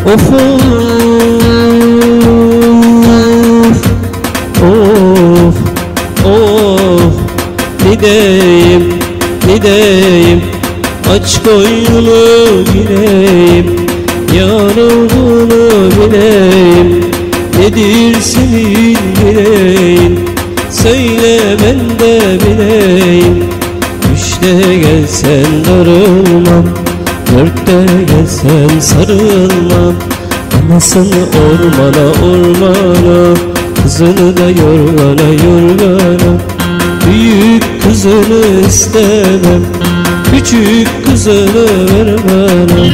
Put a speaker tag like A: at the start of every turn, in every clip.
A: Of of of, gideyim aç koynunu gireyim, yar olduğunu bileyim, nedir senin yüreğin, söyle ben de bileyim. Üçte gelsen darılmam, dörtte gelsen sarılmam, anasını ormana, kızını da yorgana. Büyük kızını istemem, küçük kızını ver bana.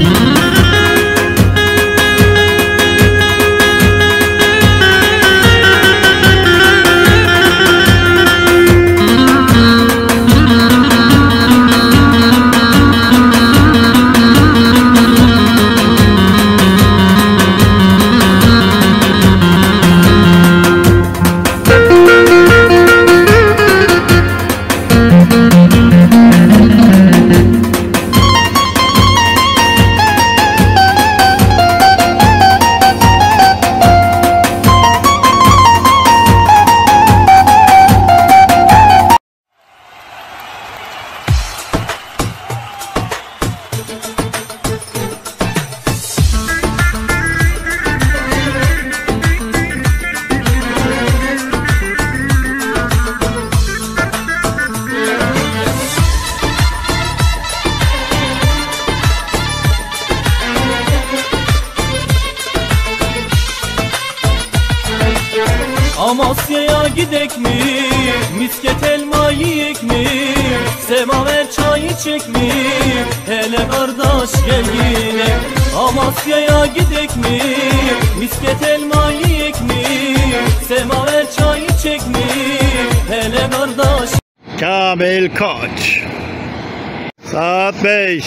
B: Amasya'ya gidek mi, misket elma yiyek mi, semaver çay içek mi, hele kardeş gel yine. Amasya'ya gidek mi, misket elma yiyek mi, semaver çay içek mi, hele kardeş.
C: Kamil Koç. Saat 5.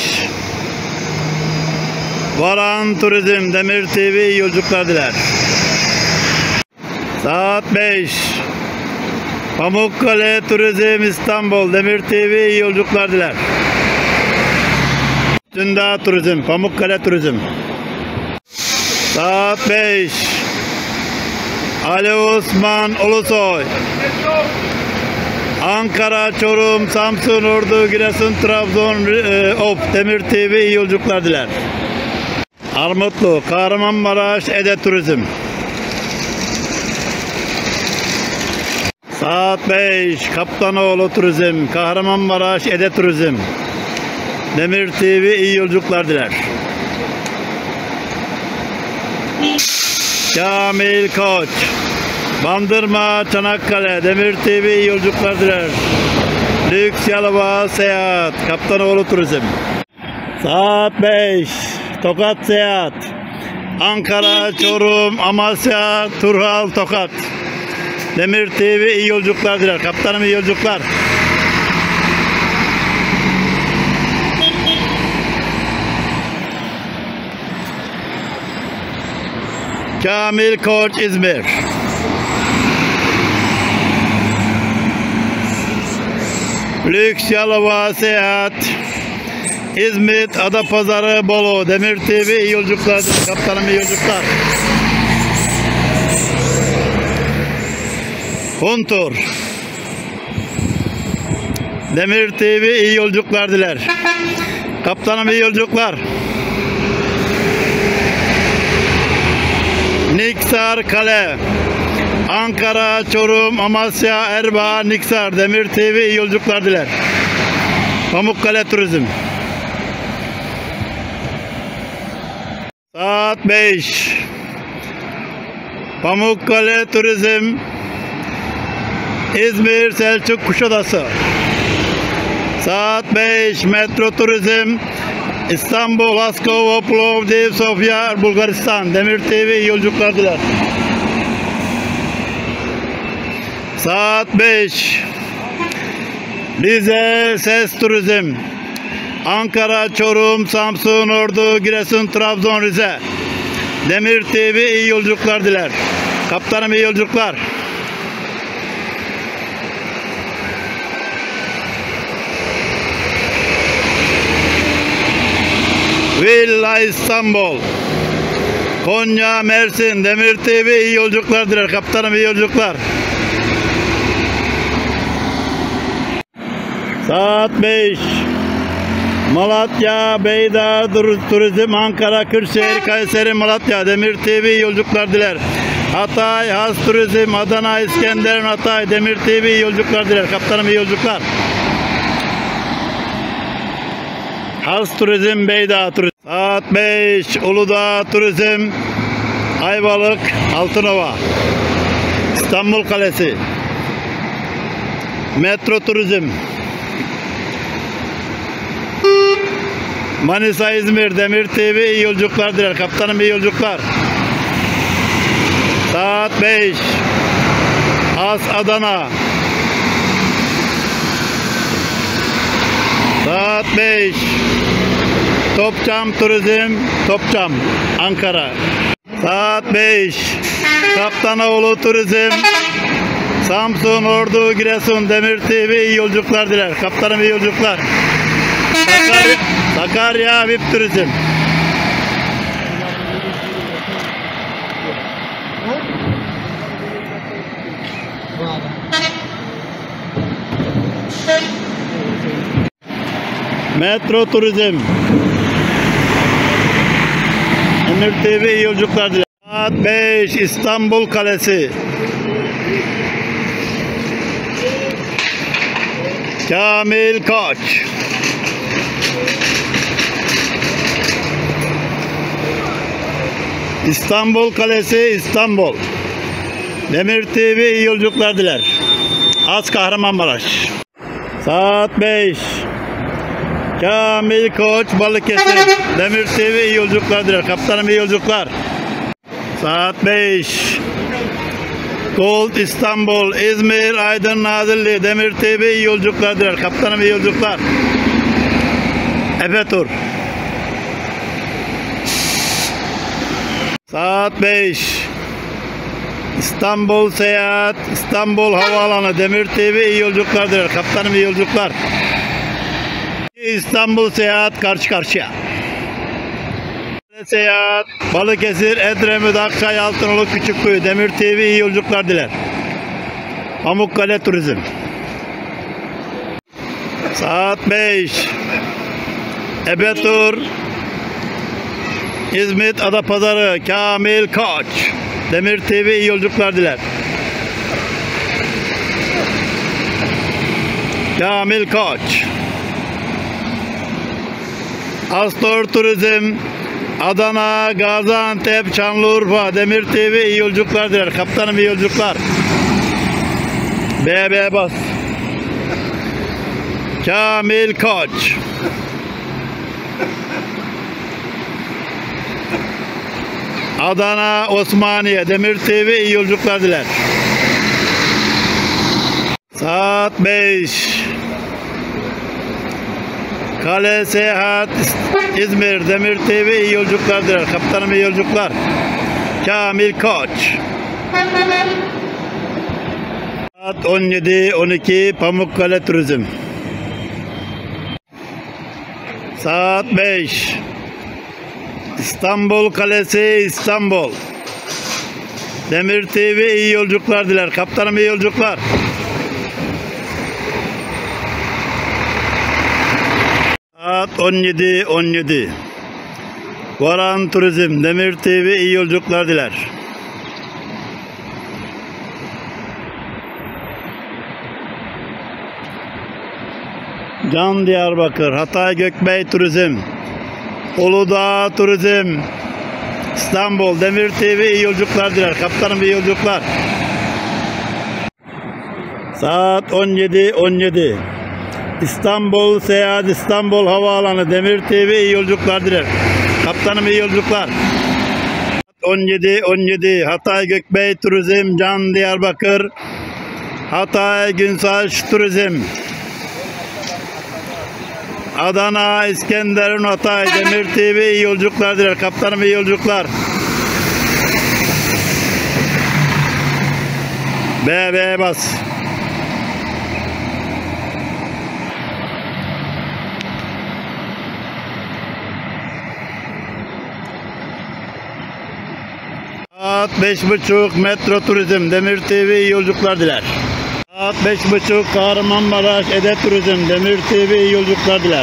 C: Varan Turizm Demir TV iyi yolculuklar diler. Saat 5. Pamukkale Turizm İstanbul Demir TV iyi yolculuklar diler. Tünda Turizm, Pamukkale Turizm. Saat 5. Ali Osman Ulusoy. Ankara, Çorum, Samsun, Ordu, Giresun, Trabzon, Demir TV iyi yolculuklar diler. Armutlu, Kahramanmaraş, Ede Turizm. Saat 5. Kaptanoğlu Turizm, Kahramanmaraş, Ede Turizm. Demir TV iyi yolculuklar diler. Kamil Koç. Bandırma, Çanakkale, Demir TV iyi yolculuklar diler. Lüks Yalova Seyahat, Kaptanoğlu Turizm. Saat 5. Tokat Seyahat. Ankara, Çorum, Amasya, Turhal, Tokat. Demir TV iyi yolculuklar diler. Kaptanım iyi yolculuklar. Kamil Koç İzmir. Lüks Yalova Seyahat. İzmit, Adapazarı, Bolu. Demir TV iyi yolculuklar diler. Kaptanım iyi yolculuklar. Huntur. Demir TV iyi yolculuklar diler. Kaptanım iyi yolculuklar. Niksar Kale. Ankara, Çorum, Amasya, Erbaa, Niksar. Demir TV iyi yolculuklar diler. Pamukkale Turizm. Saat 5. Pamukkale Turizm. İzmir, Selçuk, Kuşadası. Saat 5. Metro Turizm. İstanbul, Askova, Plovdiv, Sofya, Bulgaristan. Demir TV iyi yolculuklar diler. Saat 5. Rize, Ses Turizm. Ankara, Çorum, Samsun, Ordu, Giresun, Trabzon, Rize. Demir TV iyi yolculuklar diler. Kaptanım iyi yolculuklar. Villa İstanbul. Konya, Mersin, Demir TV iyi yolculuklar diler. Kaptanım iyi yolculuklar. Saat 5. Malatya, Beyda, Turizm, Ankara, Kırşehir, Kayseri, Malatya, Demir TV iyi yolculuklar diler. Hatay, Has Turizm, Adana, İskenderun, Hatay, Demir TV iyi yolculuklar diler. Kaptanım iyi yolculuklar. Has Turizm, Beyda Turizm. Saat 5. Uludağ Turizm, Ayvalık, Altınova, İstanbul Kalesi, Metro Turizm, Manisa, İzmir, Demir TV iyi yolculuklar diler. Kaptanım iyi yolculuklar. Saat 5. Has Adana. Saat 5. Topçam Turizm, Topçam, Ankara. Saat 5. Kaptanoğlu Turizm, Samsun, Ordu, Giresun, Demir TV iyi yolculuklar diler. Kaptanım iyi yolculuklar. Sakarya VIP Turizm. Metro Turizm, Demir TV iyi yolculuklar diler. Saat 5. İstanbul Kalesi, Kamil Koç. İstanbul Kalesi, İstanbul. Demir TV iyi yolculuklar diler. Az Kahramanmaraş. Saat 5. Kamil Koç, Balıkesir. Demir TV iyi yolculuklar diler. Kaptanım iyi yolculuklar. Saat 5. Gold İstanbul, İzmir, Aydın, Nazilli, Demir TV iyi yolculuklar diler. Kaptanım iyi yolculuklar. Efe Tur. Saat 5. İstanbul Seyahat, İstanbul Havaalanı, Demir TV iyi yolculuklar diler. Kaptanım iyi yolculuklar. İstanbul Seyahat karşı karşıya. Seyahat, Balıkesir, Edremit, Akçay, Altınoluk, Küçükkuyu, Demir TV iyi yolculuklar diler. Pamukkale Turizm. Saat 5. Ebe Tur, İzmit, Adapazarı, Kamil Koç, Demir TV iyi yolculuklar diler. Kamil Koç. Astor Turizm, Adana, Gaziantep, Şanlıurfa, Demir TV iyi yolculuklar diler. Kaptanım iyi yolculuklar. BB Bas. Kamil Koç. Adana, Osmaniye, Demir TV iyi yolculuklar diler. Saat 5. Kale Seyahat, İzmir, Demir TV iyi yolculuklar diler. Kaptanım iyi yolculuklar. Kamil Koç. Saat 17-12 Pamukkale Turizm. Saat 5. İstanbul Kalesi, İstanbul. Demir TV iyi yolculuklar diler. Kaptanım iyi yolculuklar. Saat 17-17 Varan Turizm, Demir TV iyi yolculuklar diler. Can Diyarbakır, Hatay Gökbey Turizm, Uludağ Turizm, İstanbul, Demir TV iyi yolculuklar diler. Kaptanım iyi yolculuklar. Saat 17-17 İstanbul Seyahat, İstanbul Havaalanı, Demir TV iyi yolculuklar diler. Kaptanım iyi yolculuklar. 17-17 Hatay Gökbey Turizm, Can Diyarbakır, Hatay Günsaç Turizm, Adana, İskenderun, Hatay, Demir TV iyi yolculuklar diler. Kaptanım iyi yolculuklar. BB Bas. Saat 5.30 Metro Turizm Demir TV iyi yolculuklar diler. Saat 5.30 Kahramanmaraş Ede Turizm Demir TV iyi yolculuklar diler.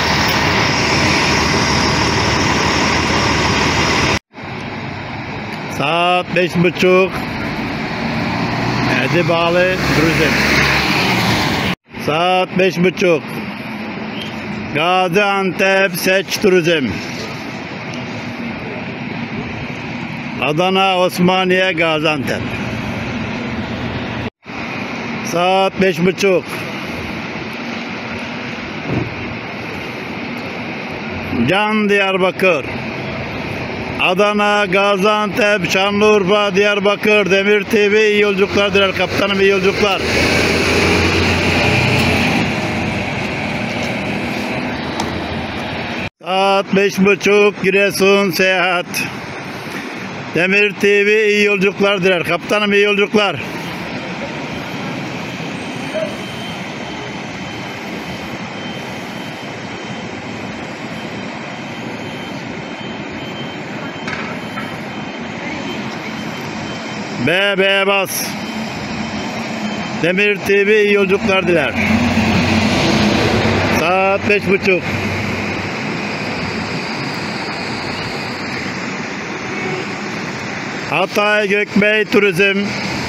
C: Saat 5.30 Edibali Turizm. Saat 5.30 Gaziantep Seç Turizm. Adana Osmaniye Gaziantep. Saat 5.30 Can Diyarbakır. Adana, Gaziantep, Şanlıurfa, Diyarbakır Demir TV iyi yolculuklar diler. Kaptanım iyi yolculuklar. Saat 5.30 Giresun Seyahat Demir TV iyi yolculuklar diler. Kaptanım iyi yolculuklar. BB Bas Demir TV iyi yolculuklar diler. Saat 5.30 Hatay Gökbey Turizm.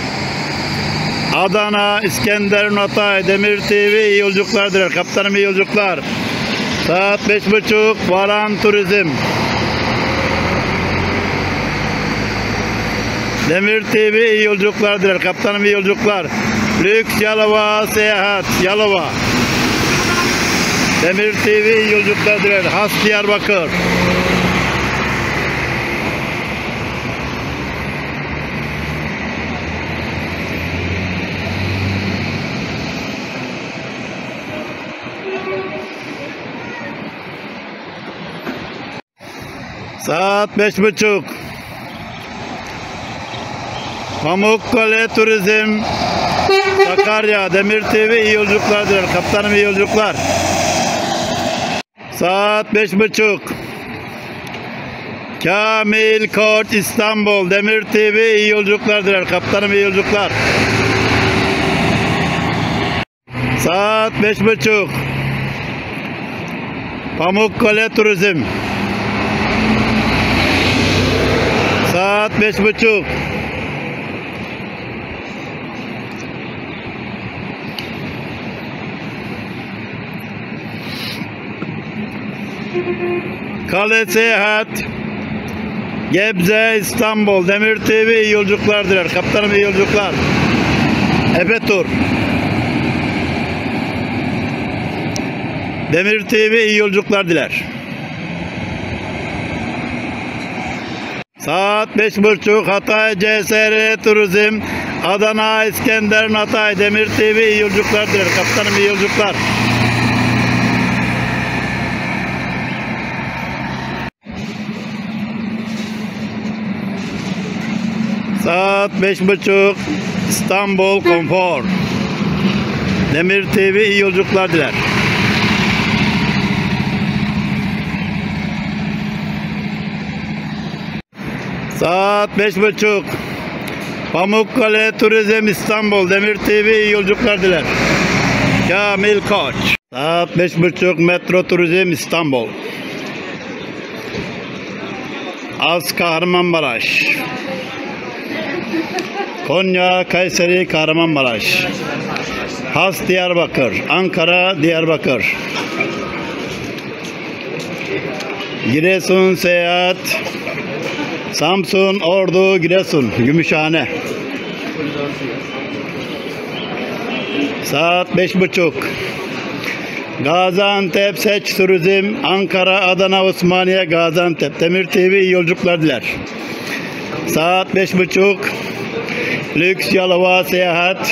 C: Adana İskenderun Hatay Demir TV iyi yolculuklar diler. Kaptanım iyi yolculuklar. Saat 5.30 Varan Turizm. Demir TV iyi yolculuklar diler. Kaptanım iyi yolculuklar. Lüks Yalova Seyahat Yalova Demir TV iyi yolculuklar diler. Has Diyarbakır. Saat 5.30 Pamukkale Turizm Sakarya Demir TV iyi yolculuklar diler. Kaptanım iyi yolculuklar. Saat 5.30 Kamil Koç İstanbul Demir TV iyi yolculuklar diler. Kaptanım iyi yolculuklar. Saat 5.30 Pamukkale Turizm. Saat 5.30 Kale Seyahat Gebze İstanbul Demir TV iyi yolculuklar diler. Kaptanım iyi yolculuklar. Efe Tur Demir TV iyi yolculuklar diler. Saat 5.30 Hatay CSR Turizm Adana İskenderun Hatay Demir TV iyi yolculuklar diler. Kaptanım iyi yolculuklar. Saat 5.30 İstanbul Konfor Demir TV iyi yolculuklar diler. Saat 5.30 Pamukkale Turizm İstanbul Demir TV iyi yolculuklar diler. Kamil Koç. Saat 5.30 Metro Turizm İstanbul. Az Kahramanmaraş. Konya, Kayseri, Kahramanmaraş. Has Diyarbakır, Ankara, Diyarbakır. Giresun Seyahat. Samsun, Ordu, Giresun, Gümüşhane. Saat 5.30 Gaziantep Seç Turizm Ankara, Adana, Osmaniye, Gaziantep Demir TV iyi yolculuklar diler. Saat 5.30 Lüks Yalova Seyahat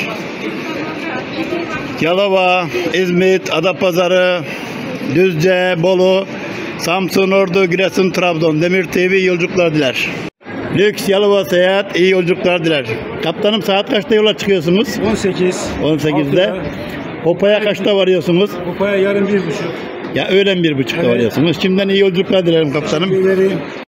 C: Yalova, İzmit, Adapazarı, Düzce, Bolu, Samsun, Ordu, Giresun, Trabzon Demir TV iyi yolculuklar diler. Lüks Yalova Seyahat iyi yolculuklar diler. Kaptanım saat kaçta yola çıkıyorsunuz?
D: 18.
C: 18'de. Hopa'ya kaçta varıyorsunuz?
D: Hopa'ya yarın 1.30.
C: Ya öğlen 1.30'da
D: Evet.
C: varıyorsunuz. Şimdiden iyi yolculuklar dilerim kaptanım.
D: Teşekkür ederim.